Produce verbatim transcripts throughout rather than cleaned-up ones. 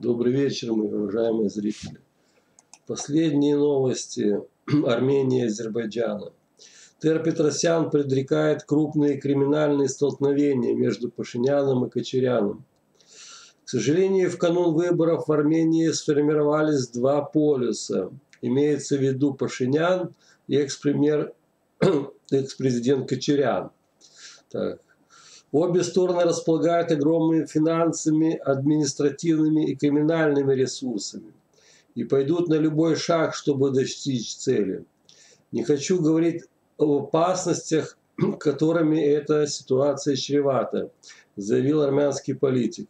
Добрый вечер, мои уважаемые зрители. Последние новости Армении и Азербайджана. Тер Петросян предрекает крупные криминальные столкновения между Пашиняном и Кочаряном. К сожалению, в канун выборов в Армении сформировались два полюса. Имеется в виду Пашинян и экс-премьер, экс-президент Кочарян. Так. Обе стороны располагают огромными финансами, административными и криминальными ресурсами и пойдут на любой шаг, чтобы достичь цели. Не хочу говорить об опасностях, которыми эта ситуация чревата, заявил армянский политик.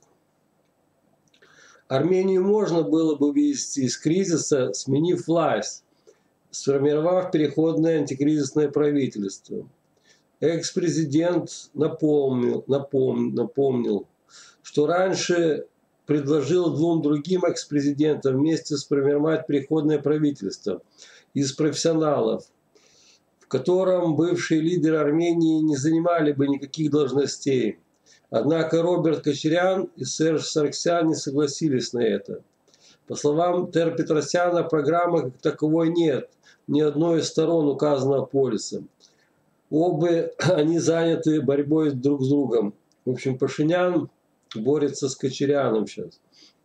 Армению можно было бы вывести из кризиса, сменив власть, сформировав переходное антикризисное правительство. Экс-президент напомнил, напомнил, напомнил, что раньше предложил двум другим экс-президентам вместе сформировать переходное правительство из профессионалов, в котором бывшие лидеры Армении не занимали бы никаких должностей. Однако Роберт Кочарян и Серж Саргсян не согласились на это. По словам Тер Петросяна, программы как таковой нет ни одной из сторон указанного полюса. Оба они заняты борьбой друг с другом. В общем, Пашинян борется с Кочаряном сейчас.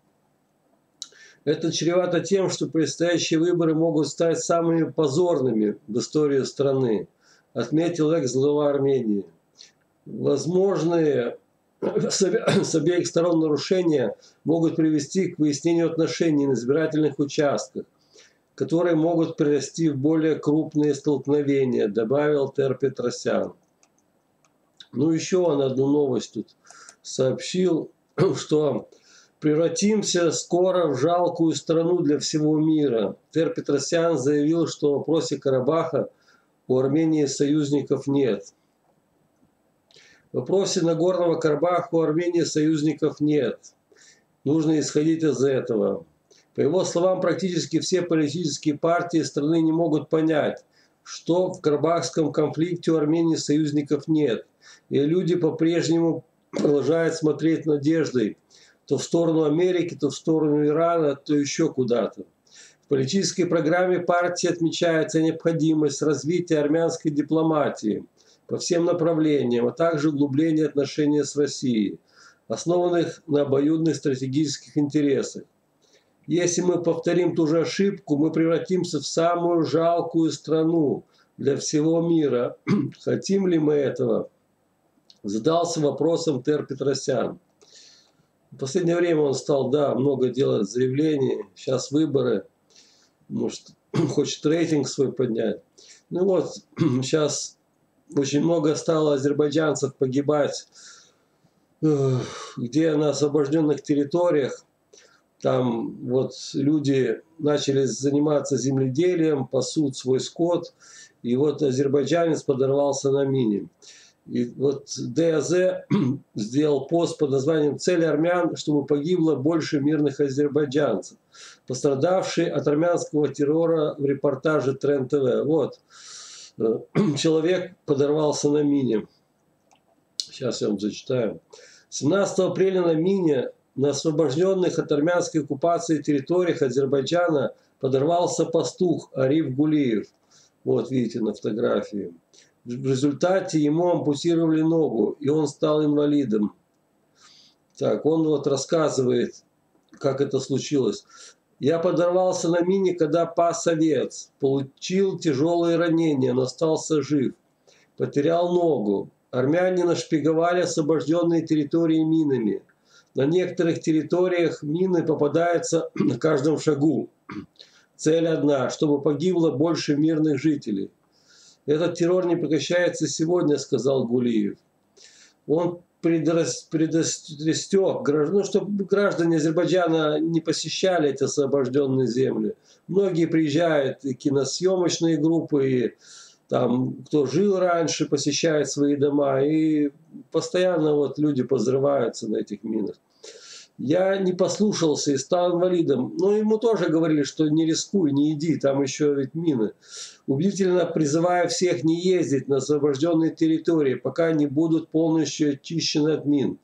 Это чревато тем, что предстоящие выборы могут стать самыми позорными в истории страны, отметил экс-глава Армении. Возможные с обеих сторон нарушения могут привести к выяснению отношений на избирательных участках, которые могут перерасти в более крупные столкновения, добавил Тер Петросян. Ну, еще он одну новость тут сообщил, что превратимся скоро в жалкую страну для всего мира. Тер Петросян заявил, что в вопросе Карабаха у Армении союзников нет. В вопросе Нагорного Карабаха у Армении союзников нет. Нужно исходить из этого. По его словам, практически все политические партии страны не могут понять, что в карабахском конфликте у Армении союзников нет. И люди по-прежнему продолжают смотреть надеждой то в сторону Америки, то в сторону Ирана, то еще куда-то. В политической программе партии отмечается необходимость развития армянской дипломатии по всем направлениям, а также углубления отношений с Россией, основанных на обоюдных стратегических интересах. Если мы повторим ту же ошибку, мы превратимся в самую жалкую страну для всего мира. Хотим ли мы этого? Задался вопросом Тер Петросян. В последнее время он стал, да, много делать заявлений. Сейчас выборы. Может, хочет рейтинг свой поднять. Ну вот, сейчас очень много стало азербайджанцев погибать, где на освобожденных территориях. Там вот люди начали заниматься земледелием, пасут свой скот, и вот азербайджанец подорвался на мине. И вот ДАЗ сделал пост под названием «Цель армян, чтобы погибло больше мирных азербайджанцев, пострадавшие от армянского террора» в репортаже Тренд ТВ. Вот, человек подорвался на мине. Сейчас я вам зачитаю. семнадцатого апреля на мине на освобожденных от армянской оккупации территориях Азербайджана подорвался пастух Ариф Гулиев. Вот видите на фотографии. В результате ему ампутировали ногу, и он стал инвалидом. Так, он вот рассказывает, как это случилось. «Я подорвался на мине, когда пас овец. Получил тяжелые ранения, но остался жив. Потерял ногу. Армяне нашпиговали освобожденные территории минами. На некоторых территориях мины попадаются на каждом шагу. Цель одна, чтобы погибло больше мирных жителей. Этот террор не прекращается сегодня», сказал Гулиев. Он предостерег граждан, чтобы граждане Азербайджана не посещали эти освобожденные земли. Многие приезжают, и киносъемочные группы, и там, кто жил раньше, посещает свои дома, и постоянно вот люди позрываются на этих минах. Я не послушался и стал инвалидом. Но ему тоже говорили, что не рискуй, не иди, там еще ведь мины. Убедительно призываю всех не ездить на освобожденные территории, пока не будут полностью очищены от мин.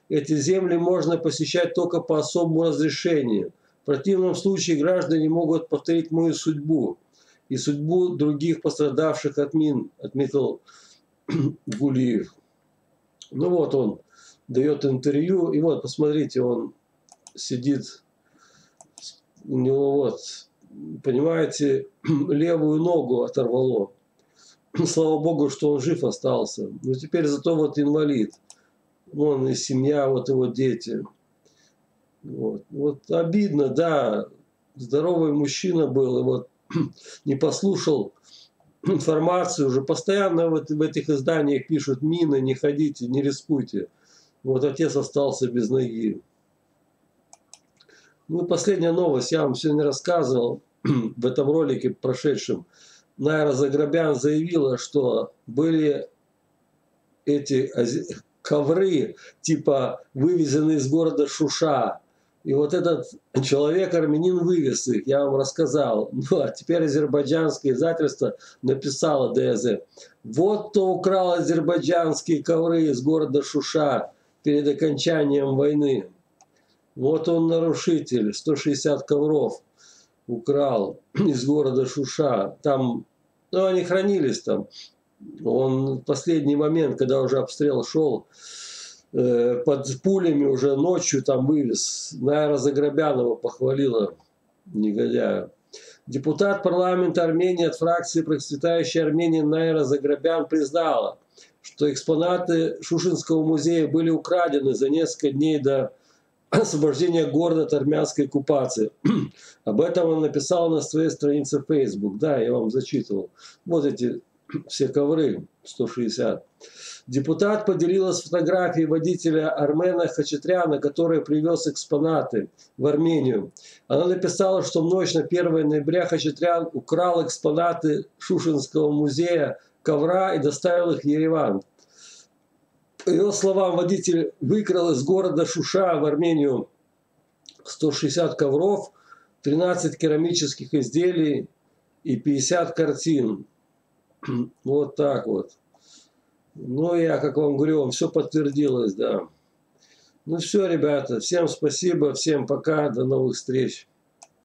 эти земли можно посещать только по особому разрешению. В противном случае граждане могут повторить мою судьбу и судьбу других пострадавших от мин, отметил Гулиев. Ну вот он дает интервью, и вот, посмотрите, он сидит, у него вот, понимаете, левую ногу оторвало. Слава Богу, что он жив остался. Но теперь зато вот инвалид. Вон и семья, вот его дети. Вот, вот обидно, да. Здоровый мужчина был, и вот не послушал информацию. Уже постоянно вот в этих изданиях пишут: мины, не ходите, не рискуйте. Вот отец остался без ноги. Ну и последняя новость, я вам сегодня рассказывал в этом ролике прошедшем. Найра Заграбян заявила, что были эти ковры, типа вывезены из города Шуша. И вот этот человек, армянин, вывез их, я вам рассказал. Ну, а теперь азербайджанское издательство написало ДЗ. Вот кто украл азербайджанские ковры из города Шуша перед окончанием войны. Вот он нарушитель, сто шестьдесят ковров украл из города Шуша. Там, ну, они хранились там. Он в последний момент, когда уже обстрел шел, э, под пулями уже ночью там вывез. Найра Заграбянова похвалила негодяя. Депутат парламента Армении от фракции «Процветающая Армения» Найра Заграбян признала, что экспонаты Шушинского музея были украдены за несколько дней до освобождения города от армянской оккупации. Об этом он написал на своей странице в Facebook. Да, я вам зачитывал. Вот эти все ковры, сто шестьдесят. Депутат поделилась фотографией водителя Армена Хачатряна, который привез экспонаты в Армению. Она написала, что в ночь на первое ноября Хачатрян украл экспонаты Шушинского музея ковра и доставил их в Ереван. По ее словам, водитель выкрал из города Шуша в Армению сто шестьдесят ковров, тринадцать керамических изделий и пятьдесят картин. Вот так вот. Ну, я, как вам говорю, вам все подтвердилось, да. Ну все, ребята, всем спасибо, всем пока, до новых встреч.